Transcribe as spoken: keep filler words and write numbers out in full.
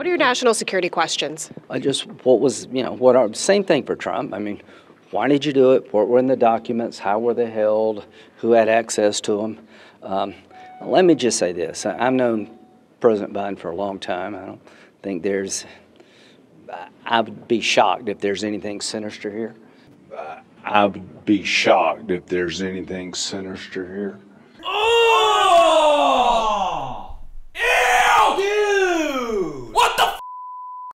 What are your national security questions? I just, what was, you know, what are, same thing for Trump. I mean, why did you do it? What were in the documents? How were they held? Who had access to them? Um, let me just say this. I, I've known President Biden for a long time. I don't think there's, I would be shocked if there's anything sinister here. I would be shocked if there's anything sinister here.